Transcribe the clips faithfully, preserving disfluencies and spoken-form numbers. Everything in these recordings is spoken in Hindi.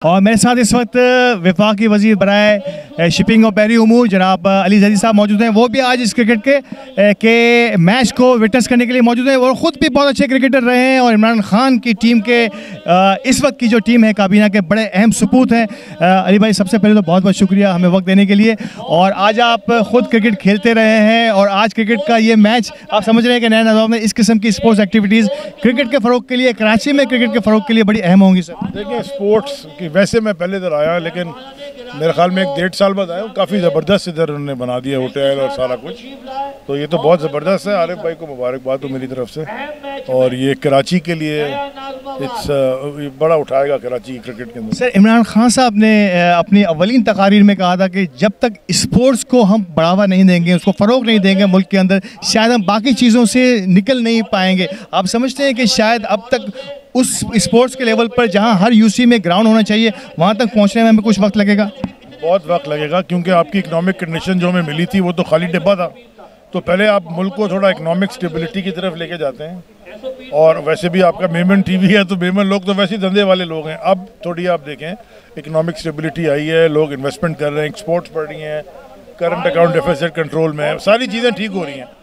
और मेरे साथ इस वक्त वफाकी वज़ीर बराए शिपिंग और बहरी उमूर जनाब अली ज़ैदी साहब मौजूद हैं। वो भी आज इस क्रिकेट के के मैच को विटनेस करने के लिए मौजूद हैं और ख़ुद भी बहुत अच्छे क्रिकेटर रहे हैं। और इमरान खान की टीम के इस वक्त की जो टीम है काबीना के बड़े अहम सपूत हैं। अली भाई, सबसे पहले तो बहुत बहुत शुक्रिया हमें वक्त देने के लिए। और आज आप ख़ुद क्रिकेट खेलते रहे हैं और आज क्रिकेट का ये मैच आप समझ रहे हैं कि नए नज़ाम में इस किस्म की स्पोर्ट्स एक्टिविटीज़ क्रिकेट के फ़रोग के लिए, कराची में क्रिकेट के फ़रोग के लिए बड़ी अहम होंगी। सर देखिए, स्पोर्ट्स की वैसे मैं पहले इधर आया, लेकिन मेरे ख्याल में एक डेढ़ साल बाद आया हूँ। काफ़ी ज़बरदस्त इधर उन्होंने बना दिया होटल और सारा कुछ, तो ये तो बहुत ज़बरदस्त है। आरिफ भाई को मुबारकबाद हो मेरी तरफ से। और ये कराची के लिए इट्स बड़ा उठाएगा कराची क्रिकेट के अंदर। सर, इमरान खान साहब ने अपनी अवलीन तकारीर में कहा था कि जब तक स्पोर्ट्स को हम बढ़ावा नहीं देंगे, उसको फ़रोग नहीं देंगे मुल्क के अंदर, शायद हम बाकी चीज़ों से निकल नहीं पाएंगे। आप समझते हैं कि शायद अब तक उस स्पोर्ट्स के लेवल पर जहां हर यूसी में ग्राउंड होना चाहिए वहां तक पहुंचने में हमें कुछ वक्त लगेगा? बहुत वक्त लगेगा, क्योंकि आपकी इकोनॉमिक कंडीशन जो हमें मिली थी वो तो खाली डिब्बा था। तो पहले आप मुल्क को थोड़ा इकोनॉमिक स्टेबिलिटी की तरफ लेके जाते हैं। और वैसे भी आपका मेमन टीवी है, तो मेमन लोग तो वैसे ही धंधे वाले लोग हैं। अब थोड़ी आप देखें, इकोनॉमिक स्टेबिलिटी आई है, लोग इन्वेस्टमेंट कर रहे हैं, एक्सपोर्ट्स बढ़ रही हैं, करंट अकाउंट डेफिसिट कंट्रोल में है, सारी चीज़ें ठीक हो रही हैं।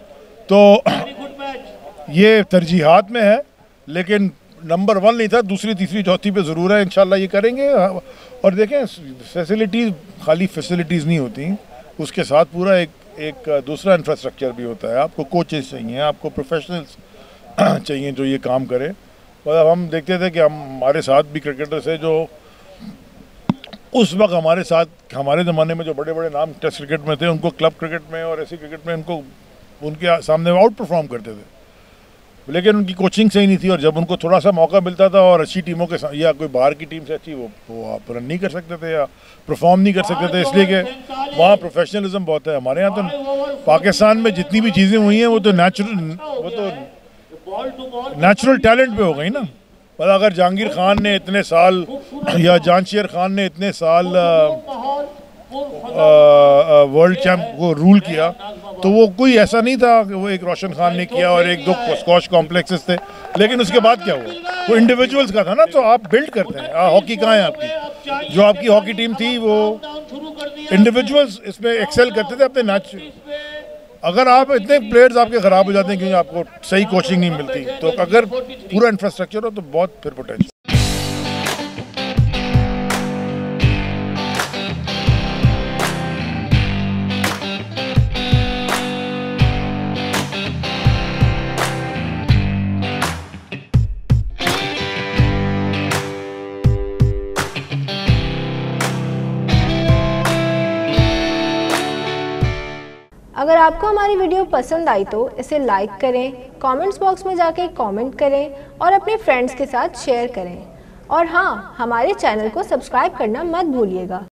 तो ये तरजीहात में है, लेकिन नंबर वन नहीं था, दूसरी तीसरी चौथी पे ज़रूर है। इंशाल्लाह ये करेंगे। और देखें, फैसिलिटीज़ खाली फैसिलिटीज़ नहीं होती, उसके साथ पूरा एक एक दूसरा इंफ्रास्ट्रक्चर भी होता है। आपको कोचेस चाहिए, आपको प्रोफेशनल्स चाहिए जो ये काम करें। मतलब हम देखते थे कि हम हमारे साथ भी क्रिकेटर्स हैं जो उस वक्त हमारे साथ हमारे ज़माने में जो बड़े बड़े नाम टेस्ट क्रिकेट में थे, उनको क्लब क्रिकेट में और ऐसी क्रिकेट में उनको उनके सामने आउट परफॉर्म करते थे, लेकिन उनकी कोचिंग सही नहीं थी। और जब उनको थोड़ा सा मौका मिलता था और अच्छी टीमों के साथ या कोई बाहर की टीम से अच्छी, वो वो आप रन नहीं कर सकते थे या परफॉर्म नहीं कर सकते थे, इसलिए कि वहाँ प्रोफेशनलिज्म बहुत है। हमारे यहाँ तो पाकिस्तान में जितनी भी चीज़ें हुई हैं वो तो नेचुरल वो तो नेचुरल टैलेंट पे हो गई ना। मतलब अगर जहांगीर खान ने इतने साल या जानशेर खान ने इतने साल वर्ल्ड चैम्प को रूल किया, तो वो कोई ऐसा नहीं था कि वो एक रोशन खान ने किया और एक दो स्कॉच कॉम्प्लेक्सेस थे। लेकिन उसके बाद क्या हुआ, वो इंडिविजुअल्स का था ना। तो आप बिल्ड करते हैं। हॉकी कहाँ है आपकी? जो आपकी हॉकी टीम थी वो इंडिविजुअल्स इसमें एक्सेल करते थे अपने मैच। अगर आप इतने प्लेयर्स आपके ख़राब हो जाते हैं क्योंकि आपको सही कोचिंग नहीं मिलती, तो अगर पूरा इंफ्रास्ट्रक्चर हो तो बहुत फिर पोटेंशियल। अगर आपको हमारी वीडियो पसंद आई तो इसे लाइक करें, कमेंट्स बॉक्स में जाके कमेंट करें और अपने फ्रेंड्स के साथ शेयर करें। और हाँ, हमारे चैनल को सब्सक्राइब करना मत भूलिएगा।